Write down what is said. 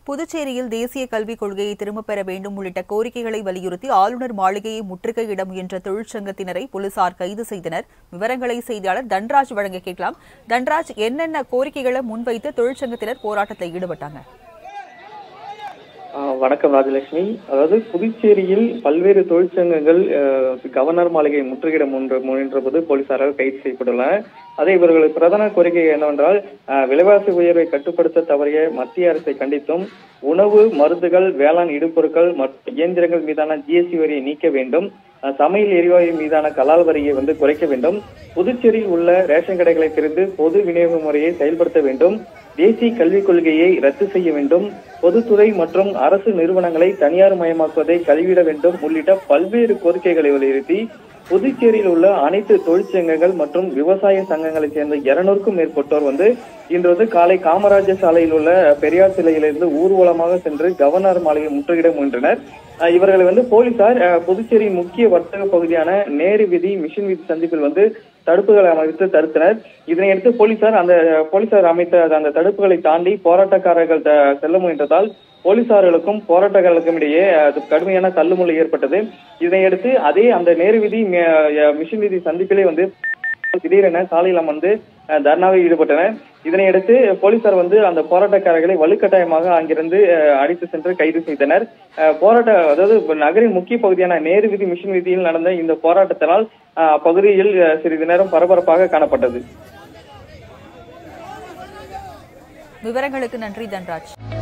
புதுச்சேரியில் தேசிய கல்விக் கொள்கையை திரும்பப் பெற வேண்டும் உள்ளிட்ட கோரிக்கைகளை வலியுறுத்தி ஆளுநர் மாளிகையை முற்றுகையிட முயன்ற தொழிற்சங்கத்தினரை போலீசார் கைது செய்தனர். விவரங்களை செய்தியாளர் தன்ராஜ் வழங்க கேட்கலாம். தன்ராஜ், என்னென்ன கோரிக்கைகளை முன்வைத்து தொழிற்சங்கத்தினர் போராட்டத்தில் ஈடுபட்டாங்க? வணக்கம் ராஜலட்சுமி. அதாவது புதுச்சேரியில் பல்வேறு தொழிற்சங்கங்கள் கவர்னர் மாளிகையை முற்றுகையிட முயன்றபோது போலீசாரால் கைது செய்யப்பட்டுள்ளனர். அதே இவர்களது பிரதான கோரிக்கை என்னவென்றால், விலைவாசி உயர்வை கட்டுப்படுத்த தவறிய மத்திய அரசை கண்டித்தும் உணவு, மருந்துகள், வேளாண் இடுபொருட்கள் மற்றும் இயந்திரங்கள் மீதான ஜிஎஸ்டி வரியை நீக்க வேண்டும், சமையல் எரிவாயு மீதான கலால் வரியை குறைக்க வேண்டும், புதுச்சேரியில் உள்ள ரேஷன் கடைகளை திறந்து பொது விநியோக முறையை செயல்படுத்த வேண்டும், தேசிய கல்விக் கொள்கையை ரத்து செய்ய வேண்டும், பொதுத்துறை மற்றும் அரசு நிறுவனங்களை தனியார் மயமாக்குவதை கைவிட வேண்டும் உள்ளிட்ட பல்வேறு கோரிக்கைகளை வலியுறுத்தி புதுச்சேரியில் உள்ள அனைத்து தொழிற்சங்கங்கள் மற்றும் விவசாய சங்கங்களைச் சேர்ந்த 200க்கும் மேற்பட்டோர் இன்று காலை காமராஜர் சாலையில் உள்ள பெரியார் சிலையிலிருந்து ஊர்வலமாக சென்று கவர்னர் மாளிகை முற்றுகையிட முயன்றனர். இவர்களை போலீசார் புதுச்சேரியின் முக்கிய வர்த்தக பகுதியான நேரு வீதி, மிஷின் வீதி சந்திப்பில் தடுப்புகளை அமைத்து தடுத்தனர். இதனையடுத்து போலீசார் அமைத்த அந்த தடுப்புகளை தாண்டி போராட்டக்காரர்கள் செல்ல முயன்றதால் போலீசார்களுக்கும் போராட்டக்காரர்களுக்கும் இடையே கடுமையான தள்ளுமுள்ளு ஏற்பட்டது. இதனையடுத்து அந்த நேரு வீதி, மிஷின் வீதி சந்திப்பிலே திடீரென சாலையில் அமர்ந்து தர்ணாவில் ஈடுபட்டனர். இதனையடுத்து போலீசார் அந்த போராட்டக்காரர்களை வலுக்கட்டாயமாக அங்கிருந்து அழைத்து சென்று கைது செய்தனர். அதாவது நகரின் முக்கிய பகுதியான நேரு வீதி, மிஷின் வீதியில் நடந்த இந்த போராட்டத்தினால் அப்பகுதியில் சிறிது நேரம் பரபரப்பாக காணப்பட்டது. விவரங்களுக்கு நன்றி தன்ராஜ்.